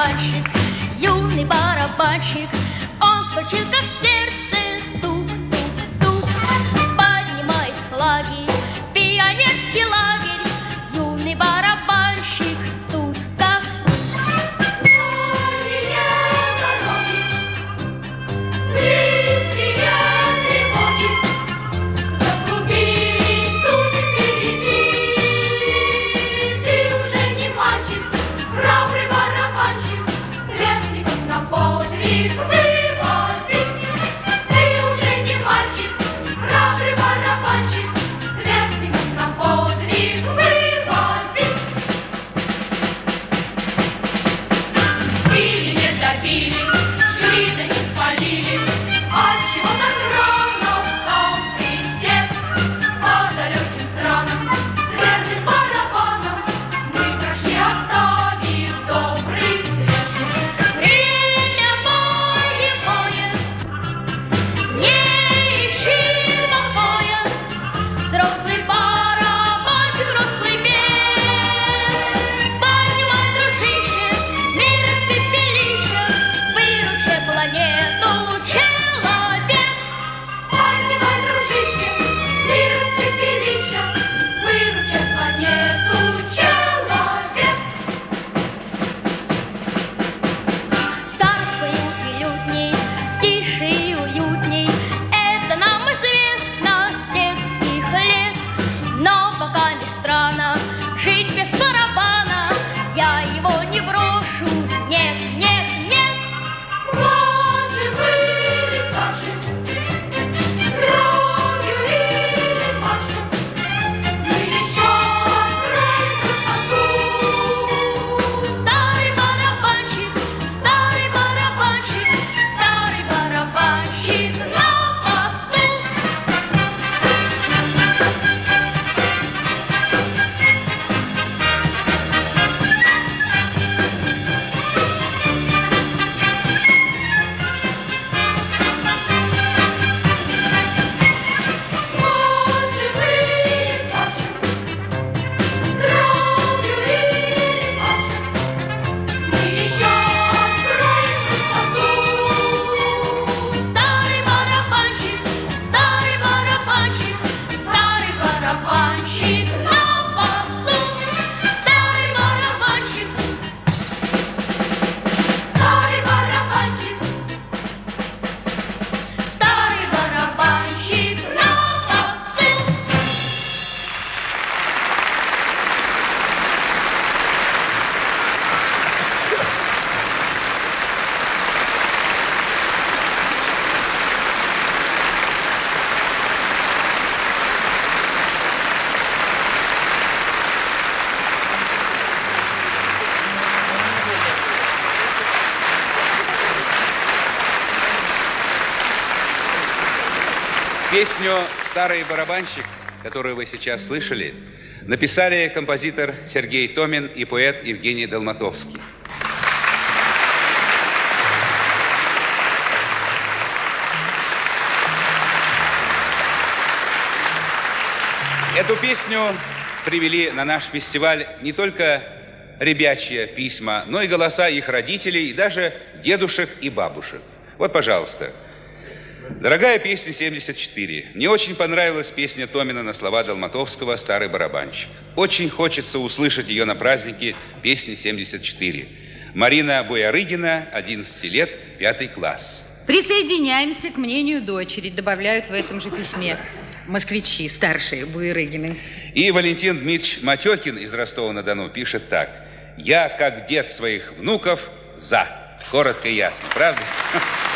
барабанщик, юный барабанщик. Он стучит, как в сердце, тук-тук-тук. Поднимает флаги, пионерский лагерь, юный барабанщик тут как тут. Песню «Старый барабанщик», которую вы сейчас слышали, написали композитор Сергей Томин и поэт Евгений Долматовский. Эту песню привели на наш фестиваль не только ребячьи письма, но и голоса их родителей, и даже дедушек и бабушек. Вот, пожалуйста. Дорогая песня 74. Мне очень понравилась песня Томина на слова Долматовского «Старый барабанщик». Очень хочется услышать ее на празднике песни 74. Марина Буярыгина, 11 лет, 5 класс. Присоединяемся к мнению дочери, добавляют в этом же письме москвичи, старшие Буярыгины. И Валентин Дмитриевич Матекин из Ростова-на-Дону пишет так. «Я, как дед своих внуков, за». Коротко и ясно, правда?